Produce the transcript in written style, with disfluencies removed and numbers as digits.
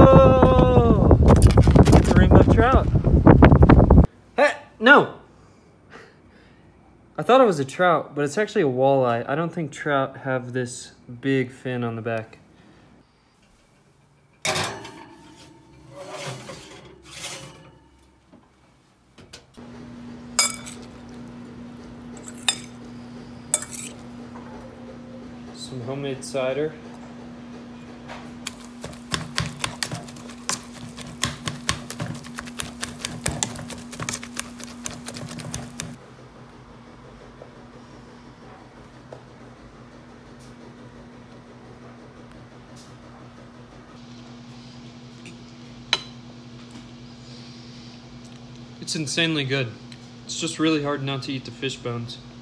Whoa! It's a rainbow trout. Hey, no! I thought it was a trout, but it's actually a walleye. I don't think trout have this big fin on the back. Some homemade cider. It's insanely good. It's just really hard not to eat the fish bones.